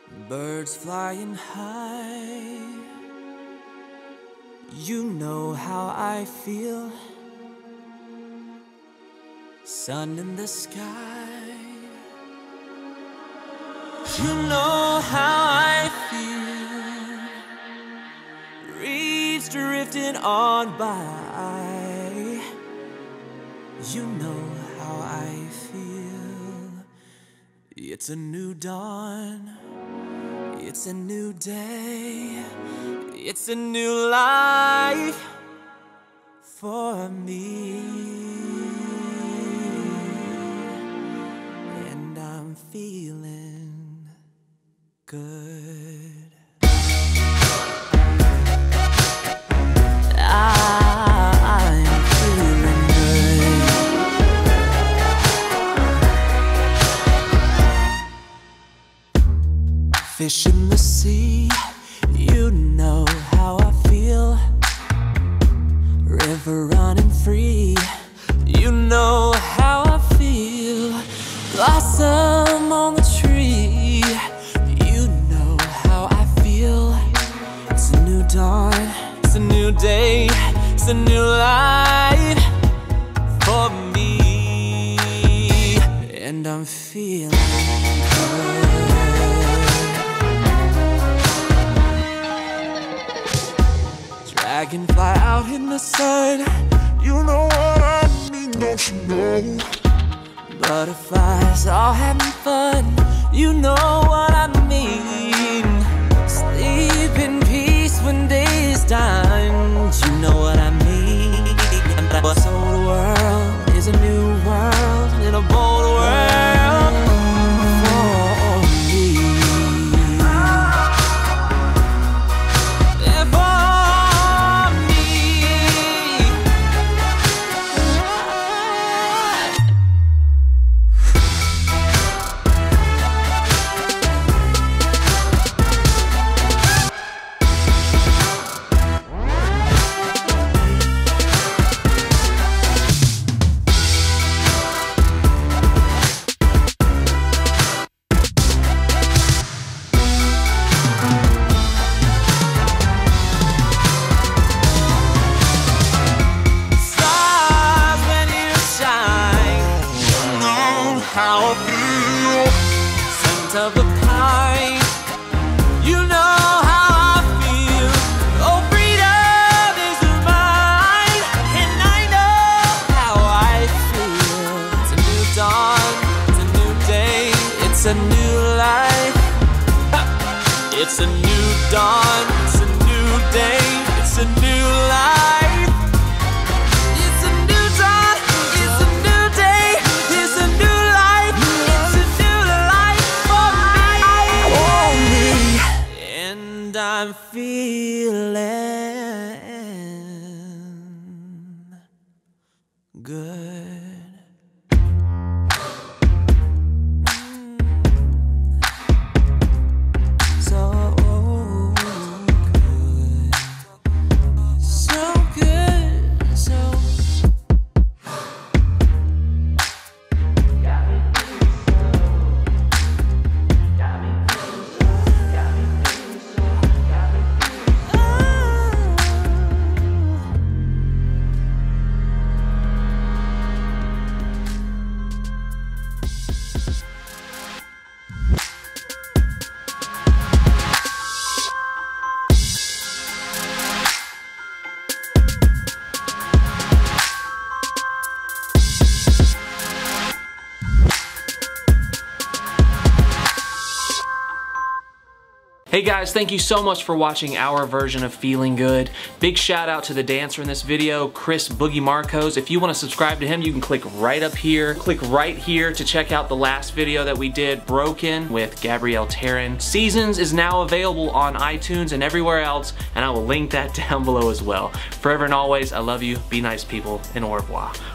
Birds flying high, you know how I feel. Sun in the sky, you know how I feel. Reeds drifting on by, you know how I feel. It's a new dawn, it's a new day, it's a new life for me. And I'm feeling good. I'm feeling good. Fish in the sea, you know how I feel. River running free, you know how I feel. Blossom on the tree, you know how I feel. It's a new dawn, it's a new day, it's a new life for me. And I'm feeling good. Dragonfly out in the sun, you know what I mean, don't you know? Butterflies all having fun, you know what I mean. Sleep in peace when day is done, you know what I mean. So the world is a new world, in a bold world for me. How I feel, scent of the pine, you know how I feel. Oh, freedom is mine, and I know how I feel. It's a new dawn, it's a new day, it's a new life. It's a new dawn, it's a new day, it's a new life. I'm feeling good. So good. So good. So Hey guys, thank you so much for watching our version of Feeling Good. Big shout out to the dancer in this video, Chris Boogie Marcos. If you want to subscribe to him, you can click right up here. Click right here to check out the last video that we did, Broken, with Gabrielle Taryn. Seasons is now available on iTunes and everywhere else, and I will link that down below as well. Forever and always, I love you, be nice people, and au revoir.